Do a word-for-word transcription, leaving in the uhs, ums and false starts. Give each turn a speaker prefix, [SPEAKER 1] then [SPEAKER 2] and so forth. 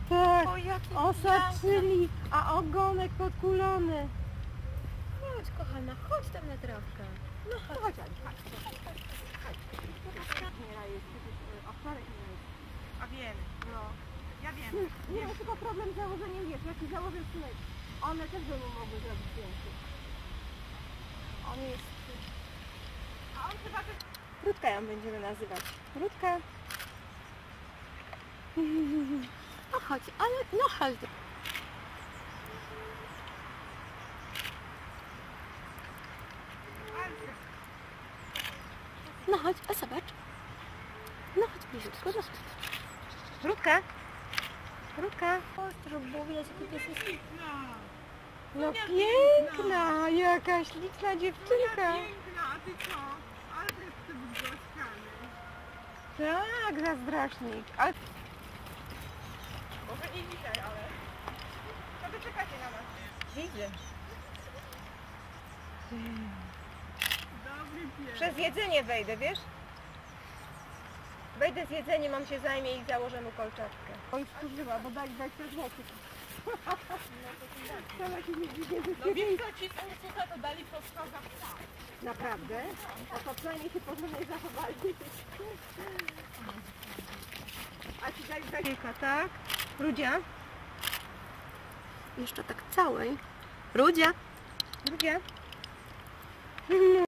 [SPEAKER 1] Tak,
[SPEAKER 2] O, jaki
[SPEAKER 1] osaczyli, a ogonek podkulony.
[SPEAKER 2] Chodź, kochana, chodź tam na trawkę. No chodź.
[SPEAKER 1] Chodź, Adi, chodź. Miera jest, przecież owczarek nie jest.
[SPEAKER 3] A wiem,
[SPEAKER 1] No.
[SPEAKER 3] ja wiem.
[SPEAKER 1] Nie mam tylko problem z założeniem, wiesz, jak ci założę synek, one też by mu mogły zrobić zdjęcie. On jest...
[SPEAKER 3] A on chyba też...
[SPEAKER 1] Rutka ją będziemy nazywać. Rutka.
[SPEAKER 2] No chodź, ale no chodź. No chodź, a zobacz. No chodź bliziutko, no chodź.
[SPEAKER 1] Rutka. Rutka.
[SPEAKER 2] Ostro, bo widać, jaki pies jest.
[SPEAKER 1] No piękna, jaka śliczna dziewczynka.
[SPEAKER 3] Piękna, a ty co? Alfred chce być głaskany.
[SPEAKER 1] Tak, zazdrośnik. Ale
[SPEAKER 3] Może nie dzisiaj, ale... To wy czekacie na nas.
[SPEAKER 1] widzę.
[SPEAKER 3] Dobry pies.
[SPEAKER 1] Przez jedzenie wejdę, wiesz? Wejdę z jedzeniem, on się zajmie i założę mu kolczatkę. Oj, wkurzyła, bo daj dwadzieścia złotych.
[SPEAKER 3] No wiesz co, ci z Ursusa to dali prosto za psa.
[SPEAKER 1] Naprawdę? O to przynajmniej się porządnie zachowali. A ci daj dwadzieścia, tak? Rudzia?
[SPEAKER 2] Jeszcze tak całej. Rudzia.
[SPEAKER 1] Rudzia?